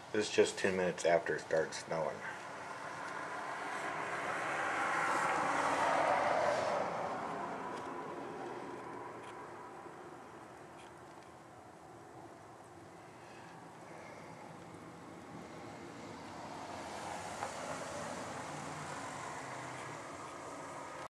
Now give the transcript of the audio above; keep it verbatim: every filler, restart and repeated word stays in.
This is just ten minutes after it starts snowing.